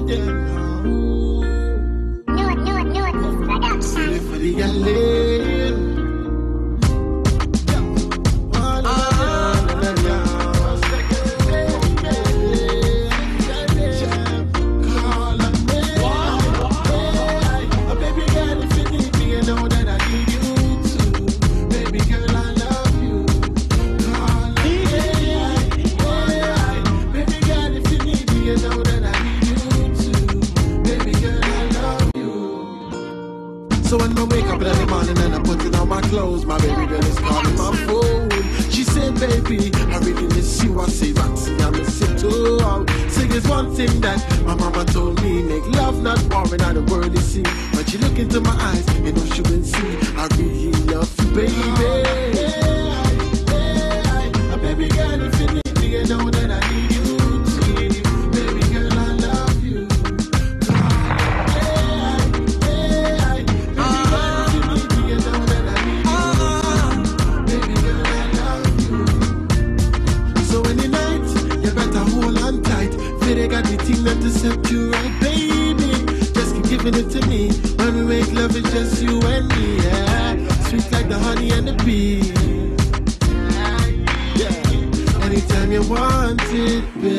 For the LA. So when I wake up in the morning and I put on my clothes, my baby girl is calling my phone. She said, baby, I really miss you. I say, Roxy, I miss you too. Sing is one thing that my mama told me, make love not war in the world you see. When she look into my eyes, you know she will see I really love you, baby. Baby girl, if you need me, you know that I need you too. Baby girl, I love you. They got the thing that to set you right, baby. Just keep giving it to me. When we make love, it's just you and me, yeah. Sweet like the honey and the bee. Yeah. Anytime you want it, baby.